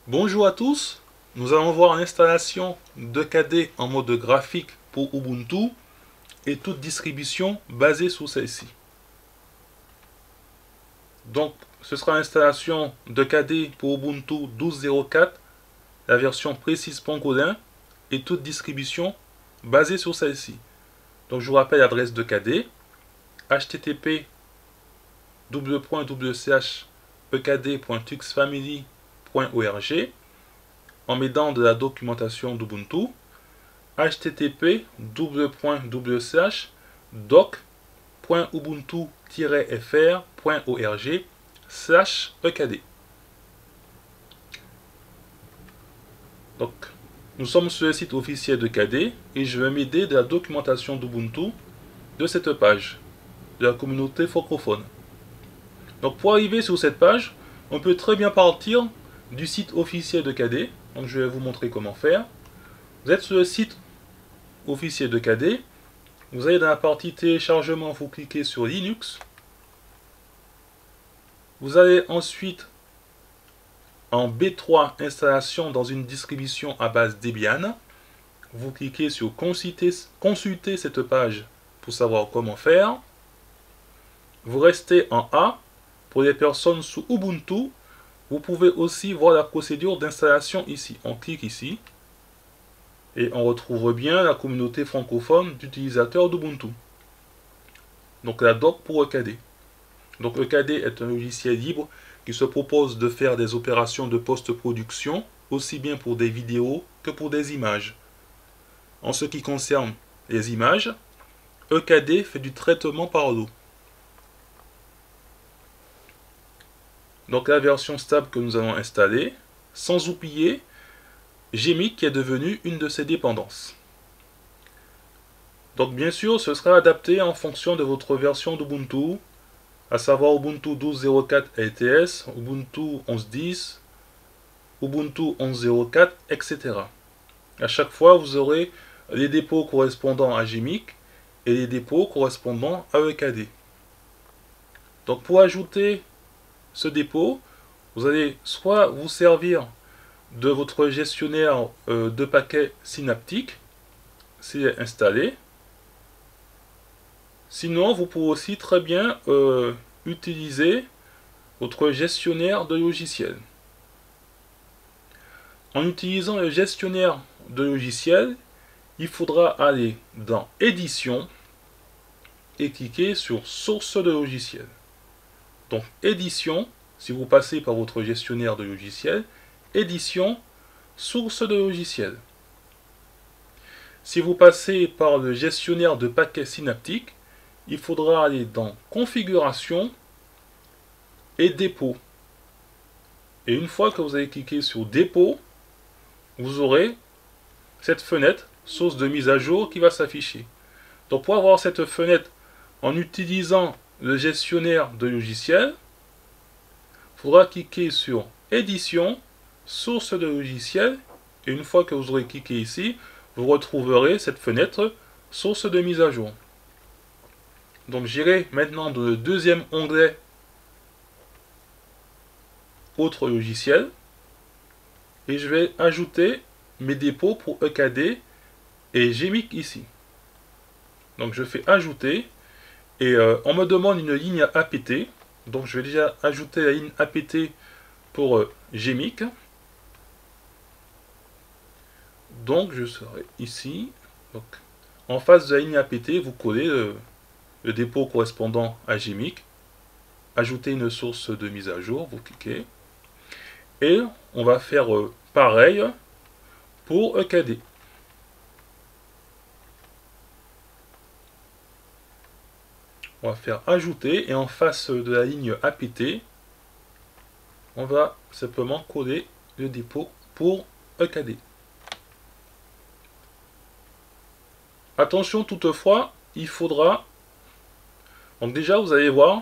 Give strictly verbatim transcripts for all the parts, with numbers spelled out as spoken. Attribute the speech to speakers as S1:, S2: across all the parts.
S1: Bonjour à tous, nous allons voir l'installation de K D en mode graphique pour Ubuntu et toute distribution basée sur celle-ci. Donc ce sera l'installation de K D pour Ubuntu douze point zéro quatre, la version précise Pangolin et toute distribution basée sur celle-ci. Donc je vous rappelle l'adresse de K D, h t t p double point double slash e k d point tuxfamily point org en m'aidant de la documentation d'Ubuntu, h t t p double point double slash doc point ubuntu tiret f r point org slash e k d. Donc, nous sommes sur le site officiel de K D et je vais m'aider de la documentation d'Ubuntu de cette page, de la communauté francophone. Donc, pour arriver sur cette page, on peut très bien partir du site officiel de K D. Donc, je vais vous montrer comment faire. Vous êtes sur le site officiel de K D. Vous allez dans la partie téléchargement, vous cliquez sur Linux. Vous allez ensuite en B trois installation dans une distribution à base Debian. Vous cliquez sur consulter, consulter cette page pour savoir comment faire. Vous restez en A. Pour les personnes sous Ubuntu, vous pouvez aussi voir la procédure d'installation ici. On clique ici et on retrouve bien la communauté francophone d'utilisateurs d'Ubuntu. Donc la doc pour E K D. Donc E K D est un logiciel libre qui se propose de faire des opérations de post-production, aussi bien pour des vidéos que pour des images. En ce qui concerne les images, E K D fait du traitement par l'eau. Donc la version stable que nous allons installer, sans oublier Gmik qui est devenu une de ses dépendances. Donc bien sûr, ce sera adapté en fonction de votre version d'Ubuntu, à savoir Ubuntu douze point zéro quatre L T S, Ubuntu onze point dix, Ubuntu onze point zéro quatre, et cetera. À chaque fois, vous aurez les dépôts correspondant à Gmik et les dépôts correspondant à E K D. Donc pour ajouter ce dépôt, vous allez soit vous servir de votre gestionnaire euh, de paquets synaptique, c'est installé. Sinon, vous pouvez aussi très bien euh, utiliser votre gestionnaire de logiciels. En utilisant le gestionnaire de logiciels, il faudra aller dans Édition et cliquer sur Source de logiciel. Donc Édition, si vous passez par votre gestionnaire de logiciel, Édition, Source de logiciel. Si vous passez par le gestionnaire de paquets synaptique, il faudra aller dans Configuration et Dépôt. Et une fois que vous avez cliqué sur Dépôt, vous aurez cette fenêtre source de mise à jour qui va s'afficher. Donc pour avoir cette fenêtre en utilisant le gestionnaire de logiciel, il faudra cliquer sur Édition, Source de logiciel, et une fois que vous aurez cliqué ici, vous retrouverez cette fenêtre Source de mise à jour. Donc j'irai maintenant dans le deuxième onglet Autres logiciels, et je vais ajouter mes dépôts pour E K D et Gmik ici. Donc je fais Ajouter. Et euh, on me demande une ligne apt, donc je vais déjà ajouter la ligne apt pour euh, Gmik. Donc je serai ici, donc en face de la ligne apt, vous collez le, le dépôt correspondant à Gmik, ajouter une source de mise à jour, vous cliquez, et on va faire euh, pareil pour E K D. On va faire ajouter et en face de la ligne apt, on va simplement coller le dépôt pour E K D. Attention toutefois, il faudra, donc déjà vous allez voir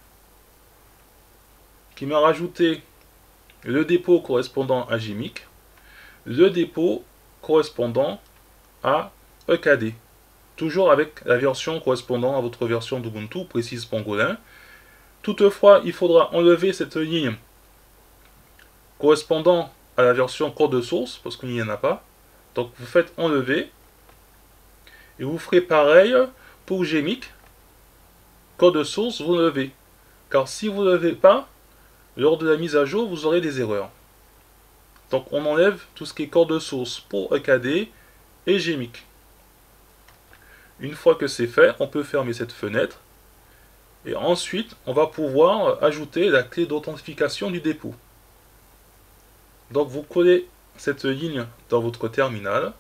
S1: qu'il m'a rajouté le dépôt correspondant à Gmik, le dépôt correspondant à E K D. Toujours avec la version correspondant à votre version d'Ubuntu, précise Pangolin. Toutefois, il faudra enlever cette ligne correspondant à la version code source, parce qu'il n'y en a pas. Donc vous faites enlever, et vous ferez pareil pour Gmic, code source, vous levez. Car si vous ne levez pas, lors de la mise à jour, vous aurez des erreurs. Donc on enlève tout ce qui est code source pour E K D et Gmic. Une fois que c'est fait, on peut fermer cette fenêtre. Et ensuite, on va pouvoir ajouter la clé d'authentification du dépôt. Donc vous collez cette ligne dans votre terminal.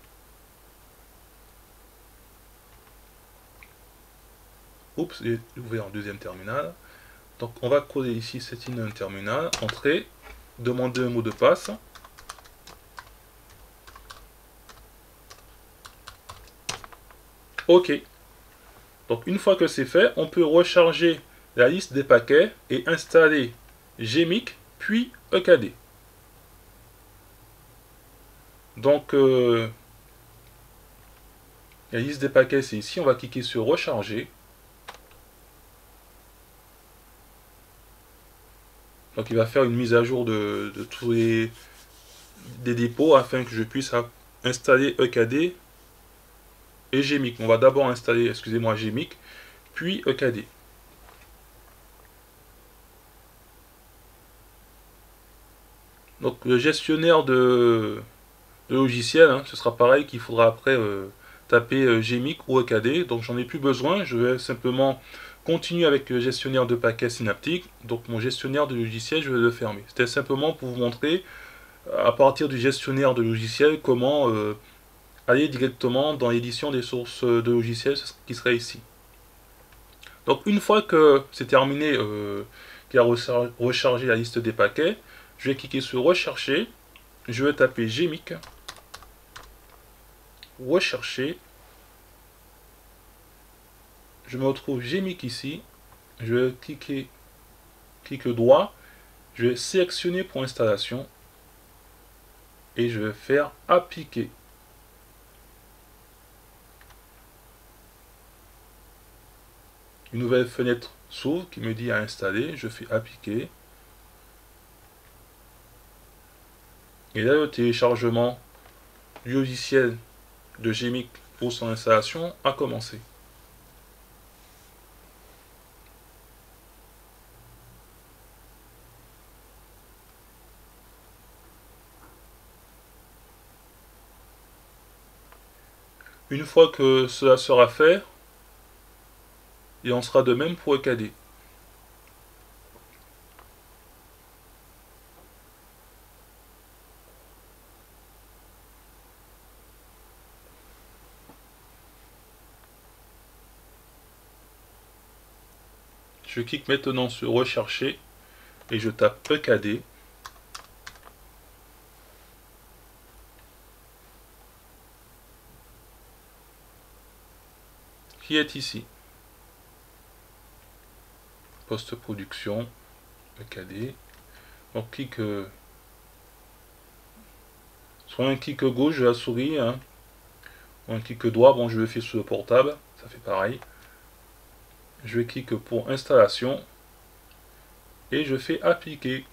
S1: Oups, j'ai ouvert un deuxième terminal. Donc on va coller ici cette ligne dans le terminal. Entrée, demander un mot de passe. OK. Donc une fois que c'est fait, on peut recharger la liste des paquets et installer Gmic puis E K D. Donc euh, la liste des paquets c'est ici, on va cliquer sur recharger. Donc il va faire une mise à jour de, de tous les des dépôts afin que je puisse installer E K D et Gmic. On va d'abord installer, excusez-moi, Gmic, puis E K D. Donc le gestionnaire de, de logiciel, hein, ce sera pareil qu'il faudra après euh, taper euh, Gmic ou E K D. Donc j'en ai plus besoin, je vais simplement continuer avec le gestionnaire de paquets synaptique. Donc mon gestionnaire de logiciel, je vais le fermer. C'était simplement pour vous montrer à partir du gestionnaire de logiciel comment euh, aller directement dans l'édition des sources de logiciels qui serait ici. Donc une fois que c'est terminé, euh, qu'il a rechargé la liste des paquets, je vais cliquer sur rechercher, je vais taper Gmic, rechercher, je me retrouve Gmic ici, je vais cliquer, clic droit, je vais sélectionner pour installation et je vais faire appliquer. Une nouvelle fenêtre s'ouvre qui me dit à installer, je fais appliquer. Et là, le téléchargement du logiciel de Gmic pour son installation a commencé. Une fois que cela sera fait, il en sera de même pour E K D. Je clique maintenant sur rechercher et je tape E K D. Qui est ici. Post-production, E K D. Donc clique, euh, soit un clic gauche de la souris, hein, ou un clic droit, bon je le fais sur le portable, ça fait pareil. Je vais cliquer pour installation et je fais appliquer.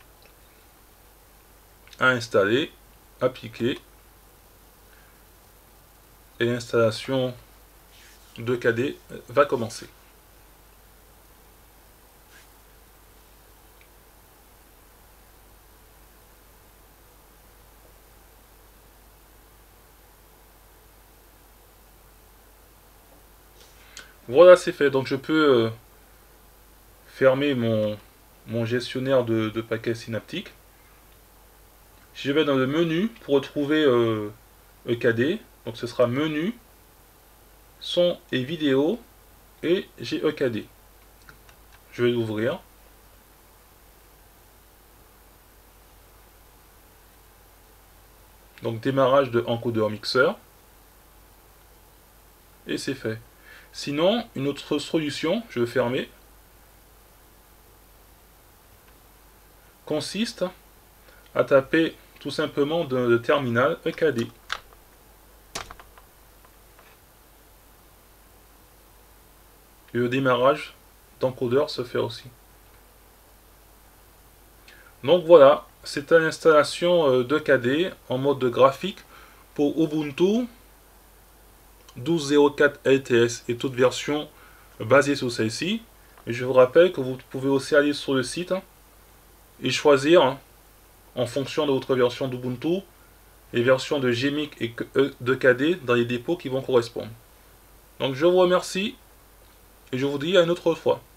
S1: À installer, appliquer. Et l'installation de K D va commencer. Voilà, c'est fait. Donc je peux euh, fermer mon, mon gestionnaire de, de paquets synaptiques. Je vais dans le menu pour retrouver euh, E K D. Donc ce sera menu, son et vidéo, et j'ai E K D. Je vais l'ouvrir. Donc démarrage de encodeur mixeur. Et c'est fait. Sinon, une autre solution, je vais fermer, consiste à taper tout simplement dans le terminal E K D. Et le démarrage d'encodeur se fait aussi. Donc voilà, c'est une installation de K D en mode graphique pour Ubuntu douze zéro quatre L T S et toute version basée sur celle-ci. Et je vous rappelle que vous pouvez aussi aller sur le site et choisir en fonction de votre version d'Ubuntu les versions de Gmik et de K D dans les dépôts qui vont correspondre. Donc je vous remercie et je vous dis à une autre fois.